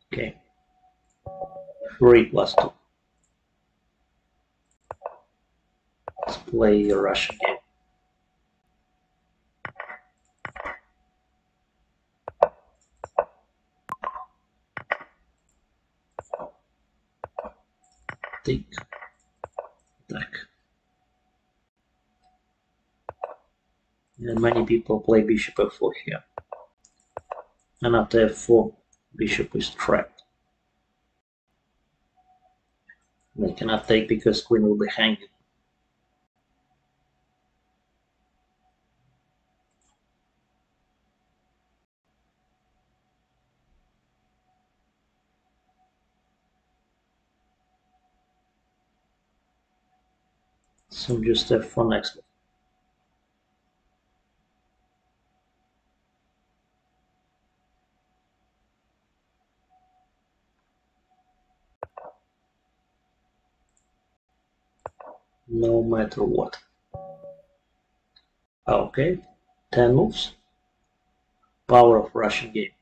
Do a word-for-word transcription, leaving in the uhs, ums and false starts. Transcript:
Okay, three plus two. Let's play a Russian game. Take, attack. And many people play bishop f four here. And after f four, bishop is trapped. They cannot take because queen will be hanging. So just f four next move. No matter what. Okay, ten moves. Power of Russian game.